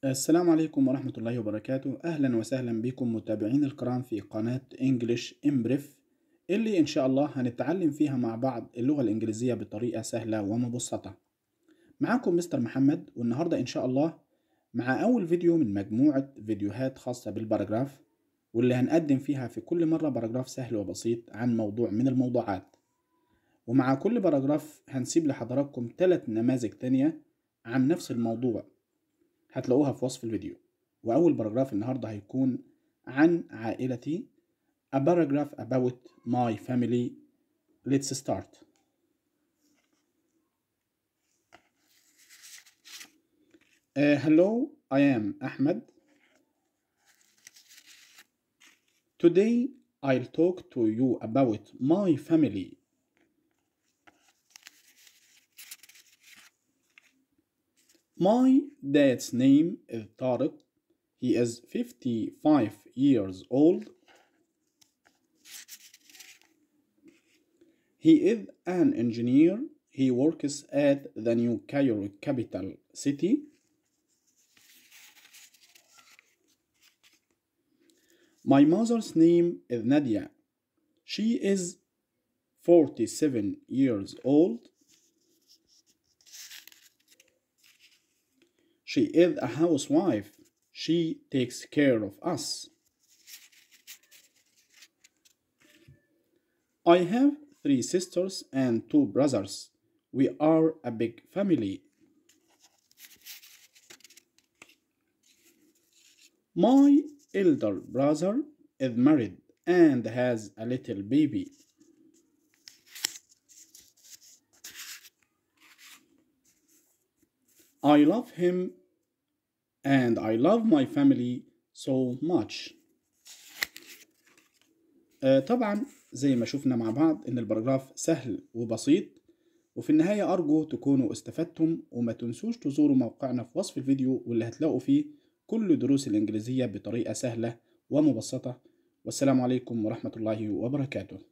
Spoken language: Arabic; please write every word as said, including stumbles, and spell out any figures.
السلام عليكم ورحمة الله وبركاته. أهلا وسهلا بكم متابعين الكرام في قناة English Improv، اللي إن شاء الله هنتعلم فيها مع بعض اللغة الإنجليزية بطريقة سهلة ومبسطة. معاكم مستر محمد، والنهاردة إن شاء الله مع أول فيديو من مجموعة فيديوهات خاصة بالباراجراف، واللي هنقدم فيها في كل مرة باراجراف سهل وبسيط عن موضوع من الموضوعات. ومع كل باراجراف هنسيب لحضراتكم ثلاث نماذج تانية عن نفس الموضوع هتلاقوها في وصف الفيديو. وأول باراجراف النهاردة هيكون عن عائلتي. A paragraph about my family. Let's start. Uh, hello, I am Ahmed. Today I'll talk to you about my family. My dad's name is Tariq. He is fifty-five years old. He is an engineer. He works at the New Cairo capital city. My mother's name is Nadia. She is forty-seven years old. She is a housewife. She takes care of us. I have three sisters and two brothers. We are a big family. My elder brother is married and has a little baby. I love him and I love my family so much. آه طبعا زي ما شفنا مع بعض ان البراجراف سهل وبسيط، وفي النهاية أرجو تكونوا استفدتم، وما تنسوش تزوروا موقعنا في وصف الفيديو واللي هتلاقوا فيه كل دروس الإنجليزية بطريقة سهلة ومبسطة. والسلام عليكم ورحمة الله وبركاته.